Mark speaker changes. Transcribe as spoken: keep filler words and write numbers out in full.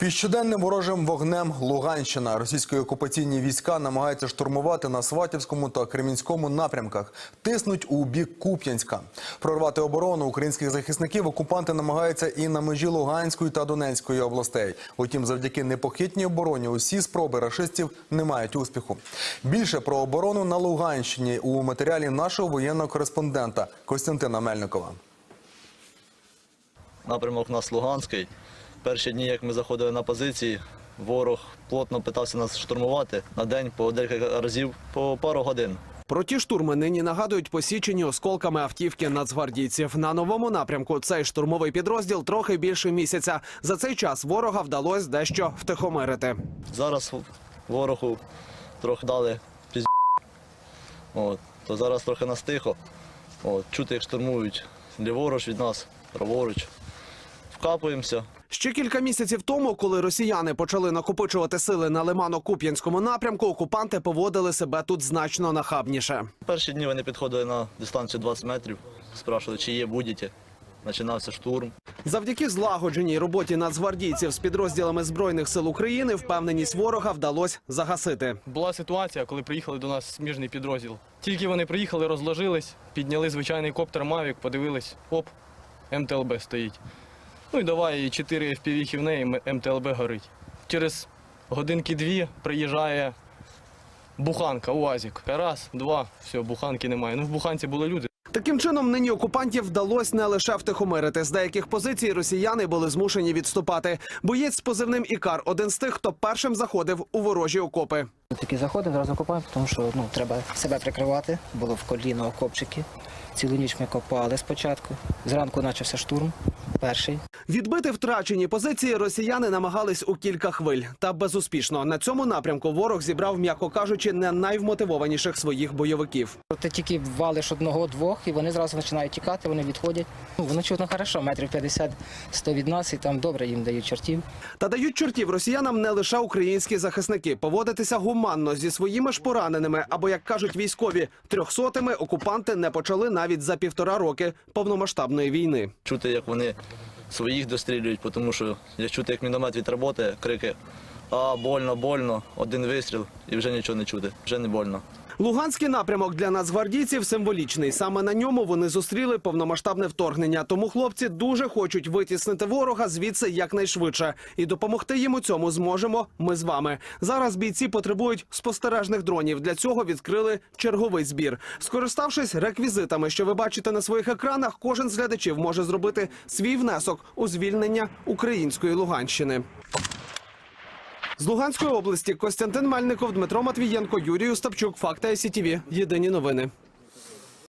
Speaker 1: Під щоденним ворожим вогнем Луганщина. Російські окупаційні війська намагаються штурмувати на Сватівському та Кремінському напрямках. Тиснуть у бік Куп'янська. Прорвати оборону українських захисників окупанти намагаються і на межі Луганської та Донецької областей. Утім, завдяки непохитній обороні усі спроби рашистів не мають успіху. Більше про оборону на Луганщині у матеріалі нашого воєнного кореспондента Костянтина Мельникова.
Speaker 2: Напрямок у нас Луганський. Перші дні, як ми заходили на позиції, ворог плотно питався нас штурмувати на день по декілька разів, по пару годин.
Speaker 3: Про ті штурми нині нагадують посічені осколками автівки нацгвардійців. На новому напрямку цей штурмовий підрозділ трохи більше місяця. За цей час ворога вдалося дещо втихомирити.
Speaker 2: Зараз ворогу трохи дали пізд***. От, то зараз трохи нас тихо. От, чути, як штурмують ліворуч від нас, праворуч. Вкапуємося.
Speaker 3: Ще кілька місяців тому, коли росіяни почали накопичувати сили на Лимано-Куп'янському напрямку, окупанти поводили себе тут значно нахабніше.
Speaker 2: Перші дні вони підходили на дистанцію двадцять метрів, спрашували, чи є будь-які. Починався штурм.
Speaker 3: Завдяки злагодженій роботі нацгвардійців з підрозділами Збройних сил України впевненість ворога вдалося загасити.
Speaker 4: Була ситуація, коли приїхали до нас сміжний підрозділ. Тільки вони приїхали, розложились, підняли звичайний коптер «Мавік», подивились, оп, ем те ел бе стоїть. Ну і давай, чотири еф пі ві в неї, ем те ел бе горить. Через годинки-дві приїжджає буханка, УАЗик. Раз, два, все, буханки немає. Ну в буханці були люди.
Speaker 3: Таким чином, нині окупантів вдалося не лише втихомирити. З деяких позицій росіяни були змушені відступати. Боєць з позивним «Ікар» – один з тих, хто першим заходив у ворожі окопи.
Speaker 5: Такі заходимо, одразу копаємо, тому що ну, треба себе прикривати. Було в коліно окопчики. Цілу ніч ми копали спочатку. Зранку почався штурм, перший.
Speaker 3: Відбити втрачені позиції росіяни намагались у кілька хвиль. Та безуспішно. На цьому напрямку ворог зібрав, м'яко кажучи, не найвмотивованіших своїх бойовиків.
Speaker 5: Ти тільки валиш одного-двох, і вони зразу починають тікати, вони відходять. Ну, воно чутно хорошо, метрів п'ятдесят-сто від нас, і там добре їм дають чортів.
Speaker 3: Та дають чортів росіянам не лише українські захисники. Поводитися гуманно зі своїми ж пораненими, або, як кажуть військові, трьохсотими окупанти не почали навіть за півтора роки повномасштабної війни.
Speaker 2: Чути, як вони своїх дострілюють, тому що як чути, як міномет відработає, крики «А, больно, больно», один вистріл і вже нічого не чути, вже не больно.
Speaker 3: Луганський напрямок для нацгвардійців символічний. Саме на ньому вони зустріли повномасштабне вторгнення. Тому хлопці дуже хочуть витіснити ворога звідси якнайшвидше. І допомогти їм у цьому зможемо ми з вами. Зараз бійці потребують спостережних дронів. Для цього відкрили черговий збір. Скориставшись реквізитами, що ви бачите на своїх екранах, кожен з глядачів може зробити свій внесок у звільнення української Луганщини. З Луганської області Костянтин Мельников, Дмитро Матвієнко, Юрій Остапчук, Факти ай сі ті ві. Єдині новини.